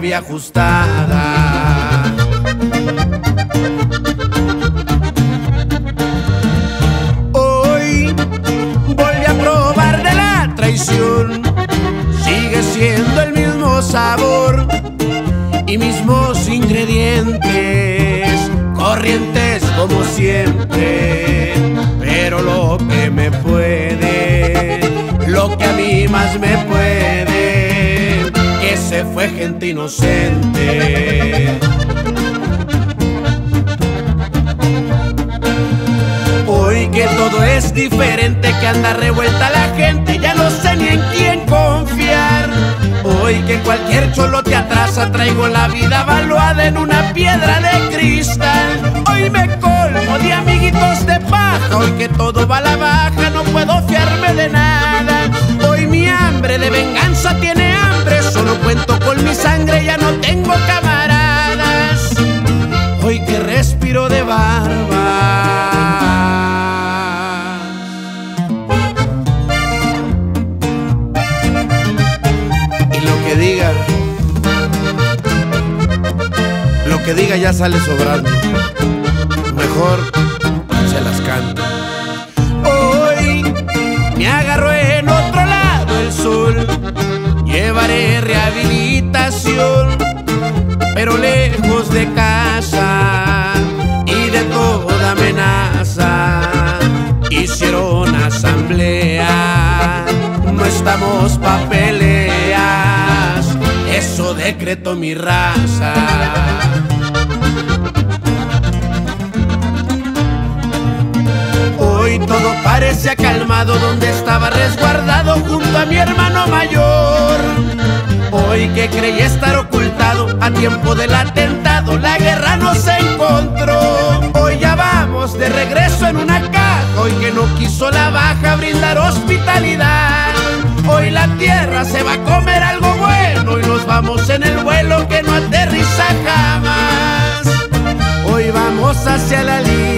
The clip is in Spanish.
había ajustada. Hoy volví a probar de la traición, sigue siendo el mismo sabor y mismos ingredientes, corrientes como siempre. Pero lo que me puede, lo que a mí más me puede, que se fue gente inocente. Hoy que todo es diferente, que anda revuelta la gente, ya no sé ni en quién confiar. Hoy que cualquier cholo te atrasa, traigo la vida valuada en una piedra de cristal. Hoy me colmo de amiguitos de paja, hoy que todo va a la baja, no puedo fiarme de nada. Hoy mi hambre de venganza tiene hambre, solo cuento con mi sangre, ya no tengo camaradas. Hoy que respiro de barba. Lo que diga ya sale sobrando, mejor se las canto. Hoy me agarró en otro lado el sol, llevaré rehabilitación, pero lejos de casa y de toda amenaza. Hicieron asamblea, no estamos pa' peleas, eso decretó mi raza. Hoy todo parece calmado donde estaba resguardado junto a mi hermano mayor. Hoy que creí estar ocultado a tiempo del atentado, la guerra nos encontró. Hoy ya vamos de regreso en una caja, hoy que no quiso la baja brindar hospitalidad. Hoy la tierra se va a comer algo bueno y nos vamos en el vuelo que no aterriza jamás. Hoy vamos hacia la línea